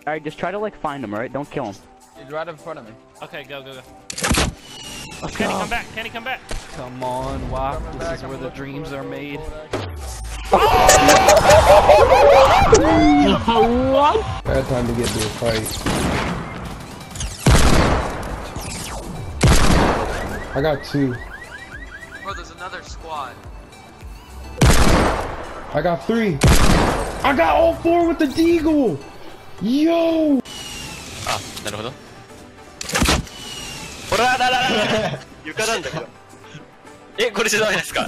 Alright, just try to like find him, alright? Don't kill him. He's right in front of me. Okay, go. Let's Kenny, go. come back. Kenny, come back. Come on, Wap. This is where the dreams are made. What? Bad time to get into a fight. I got 2. Bro, there's another squad. I got 3. I got all 4 with the deagle. Yo. あ、なるほど。ほらららら床なんだけど。え、これじゃダメですか。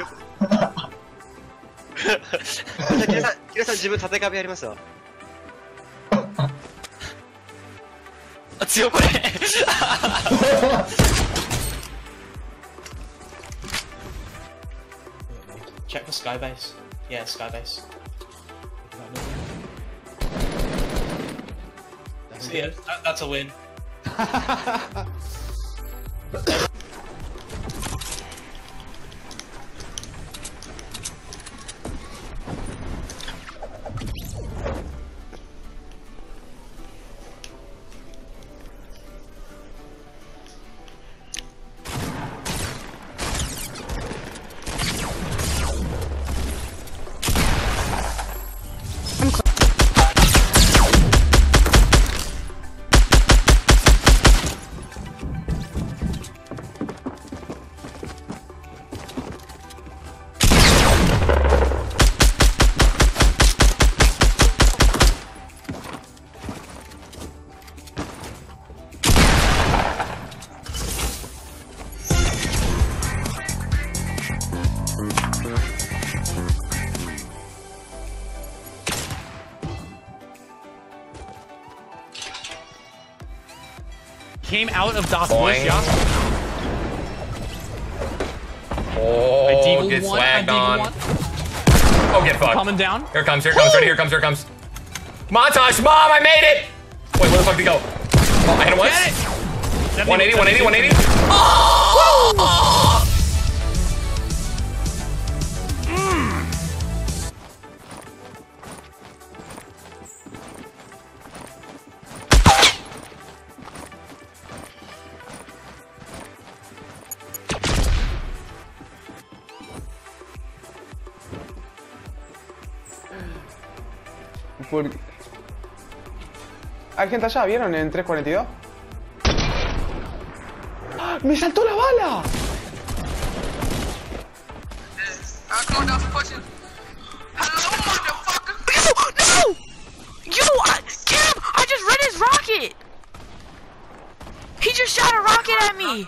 キラさん自分縦壁やりますわ。あ、強いこれ。 Check for skybase. Yeah, skybase. That's it. That's a win. Came out of Das Bush, yeah. Oh, get swagged on. Oh, get fucked. Coming down. Here it comes, here it comes, ready, here it comes, here it comes. Montage, Mom, I made it! Wait, where the fuck did he go? Oh, I hit him once. 180, 180, 180. Oh! ¿Hay gente allá? ¿Vieron en 342? ¡Ah! ¡Me saltó la bala! Come on, pushing. Hello, motherfucker. No! Get him! I just read his rocket! He just shot a rocket at me!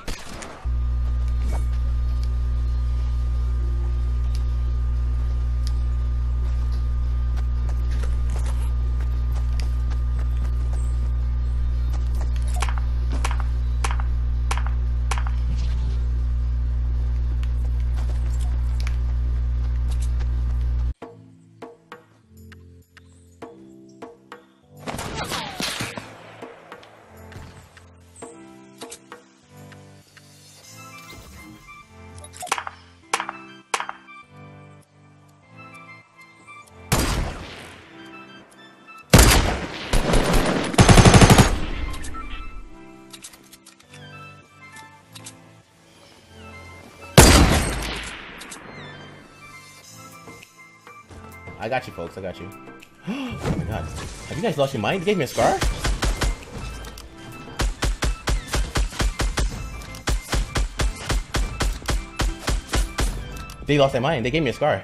I got you, folks. I got you. Oh my god. Have you guys lost your mind? You gave me a scar? They lost their mind. They gave me a scar.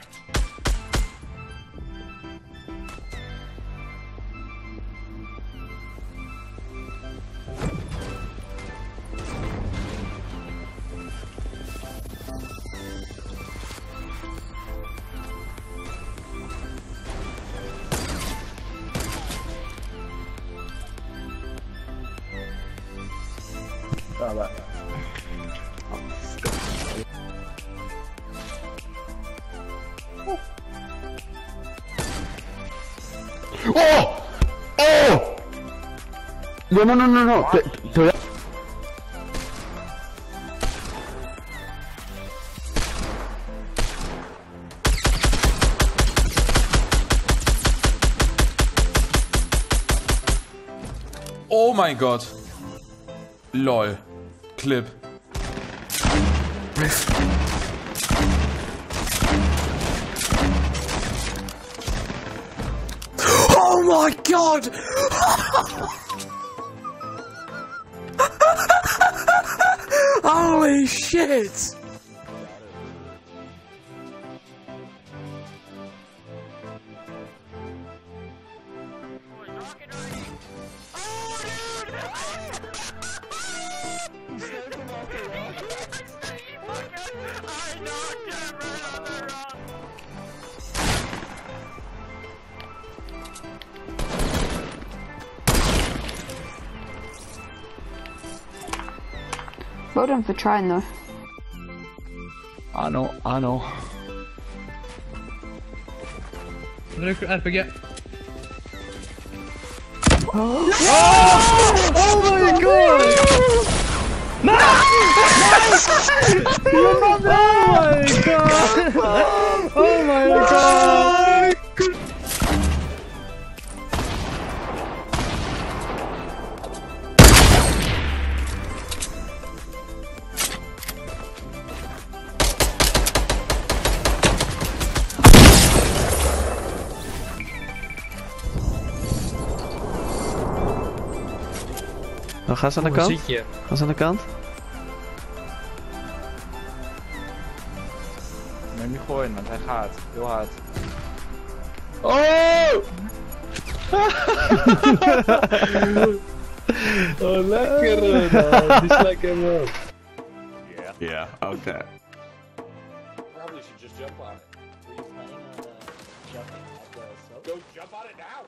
¡Oh! ¡Oh! No. Oh my god. Lol. Clip. Oh my god! Holy shit! Well done for trying though. I know, I know. Druk RPG. Oh my god! Nice! Oh my god! Oh my god! Nou, ga eens aan de kant. Ga eens aan de kant. Neem niet gooien, want hij gaat. Heel hard. Oh! Oh, lekker man. Die is lekker man. Yeah, okay. Probably should just jump on it. Were you planning on jumping at the soap? Go jump on it now!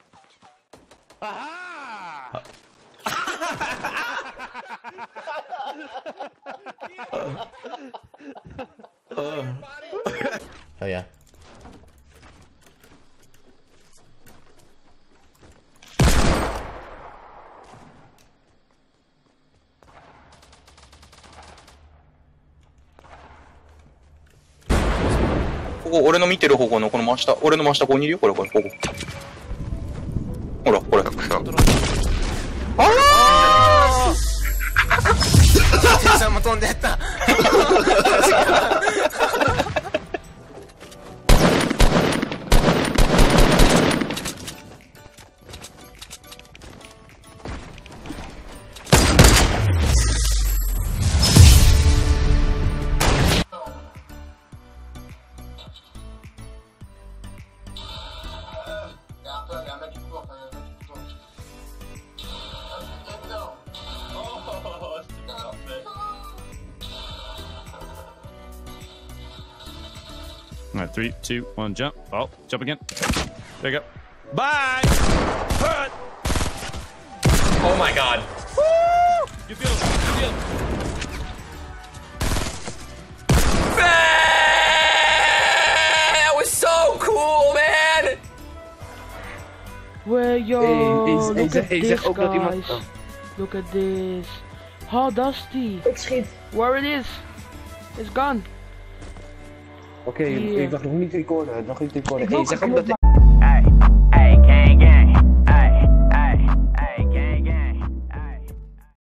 Aha! Oh yeah. ここ、俺の見てる方向のこの真下、俺の真下ここにいるよ、これ、ここ。ほら、これ。あらー電車も飛んでった。 Alright, 3, 2, 1, jump. Oh, jump again. There you go. Bye! Oh my god. You feel it. That was so cool, man! Where yo, Hey, look at this zeg ook dat iemand... guys. Look at this. How dusty. Ik schiet. Where it is. It's gone. Oké, Hier. ik dacht nog niet recorden. Nog niet recorden. Ik wil Hey, zeg ook dat...